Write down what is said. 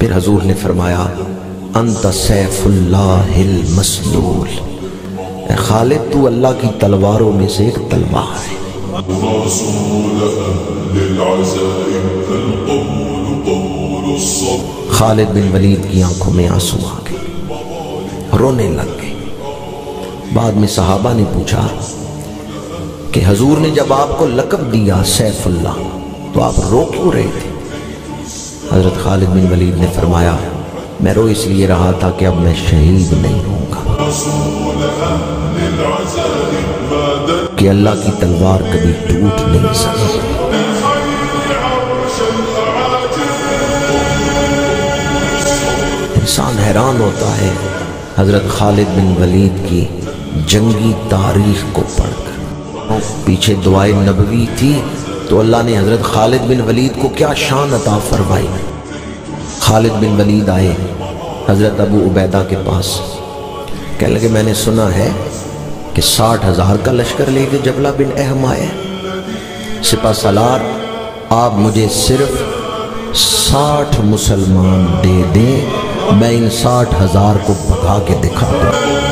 پھر حضور نے فرمایا انت سیف اللہ المسلول، اے خالد تو اللہ کی تلواروں میں سے ایک تلوار ہے۔ خالد بن ولید کی آنکھوں میں آنسو آ گئے، رونے لگ گئے۔ بعد میں صحابہ نے پوچھا کہ حضور نے جب آپ کو لقب دیا سیف اللہ تو آپ رو کیوں رہے تھے؟ حضرت خالد بن ولید نے فرمایا میں رو اس لیے رہا تھا کہ اب میں شہید نہیں ہوں گا، کہ اللہ کی تلوار کبھی ٹوٹ نہیں سکتی۔ انسان حیران ہوتا ہے حضرت خالد بن ولید کی جنگی تاریخ کو پڑھ کر۔ پیچھے دعائے نبوی تھی تو اللہ نے حضرت خالد بن ولید کو کیا شان عطا فرمائی۔ خالد بن ولید آئے حضرت ابو عبیدہ کے پاس، کہنے لگے میں نے سنا ہے کہ 60,000 کا لشکر لے کے جبلہ بن احم آئے، سپہ سالار آپ مجھے صرف 60 مسلمان دے دیں، میں ان 60,000 کو بھگا کے دکھا دوں۔